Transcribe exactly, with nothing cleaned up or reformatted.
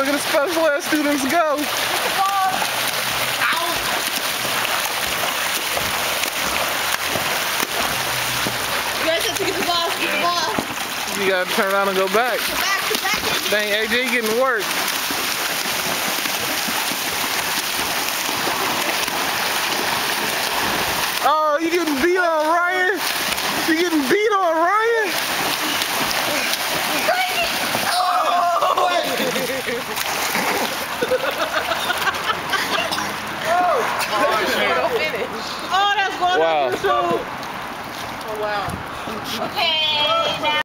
Look at the special ed students go. You guys have to get the ball, get the ball. You gotta turn around and go back. Go back, go back, A J. Dang, A J getting work. Oh, you getting beat on Ryan? You getting beat on Ryan? Oh, that's going wow. on YouTube. Oh, wow. Okay, now.